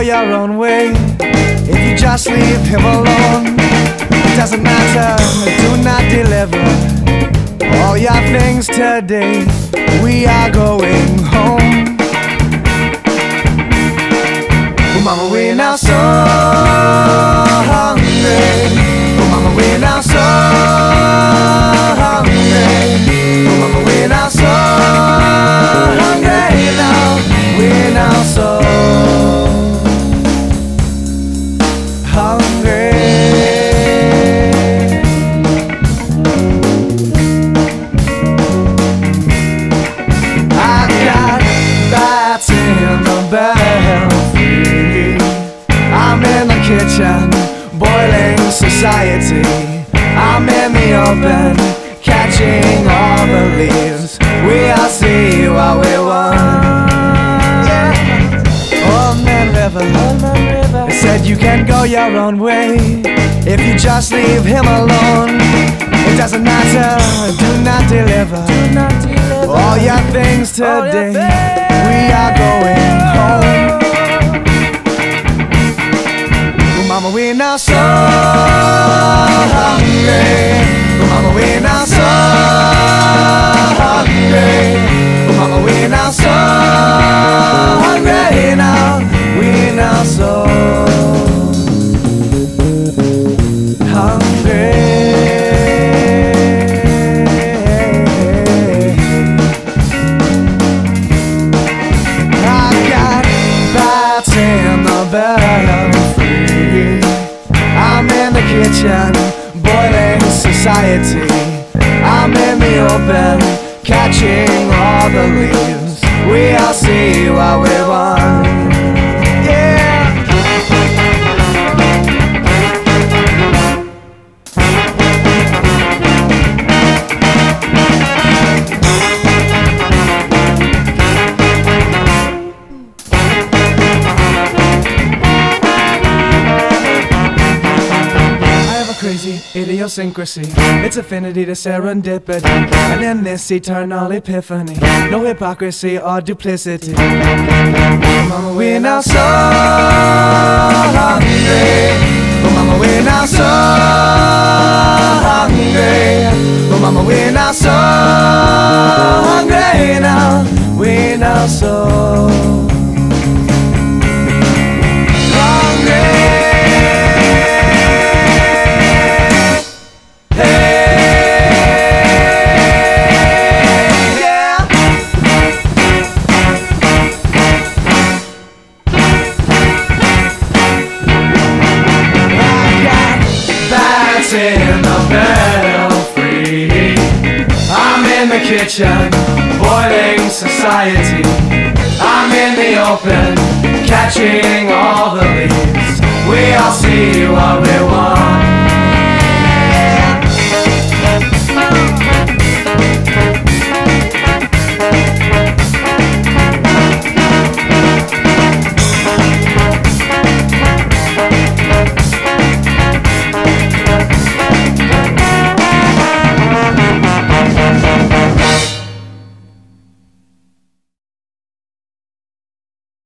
your own way if you just leave him alone. It doesn't matter, do not deliver all your things today. We are going home. Oh mama, we're now so hungry. Oh mama, we're now so hungry. Oh mama, we're now so hungry now. We're now so hungry. I've got bats in the Belfry. I'm in the kitchen, boiling society. I'm in the open, catching all the leaves. We all see what we want. Old Man River said you can go your own way if you just leave him alone. It doesn't matter, do not deliver all your things today. We are going home. Oh mama, we're now so hungry. Oh mama, we're now so hungry. Oh mama, we're now so hungry now. We're now so hungry. I got bats in the Belfry. I'm in the kitchen, boiling society. I'm in the open, catching all the leaves. We all see what we want. Crazy idiosyncrasy, it's affinity to serendipity, and in this eternal epiphany, no hypocrisy or duplicity. Oh mama, we're now so hungry. Oh mama, we're now so hungry. Oh mama, we're now so hungry now. We're now so in the Belfry. I'm in the kitchen, boiling society. I'm in the open, catching all the leaves. We all see what we want.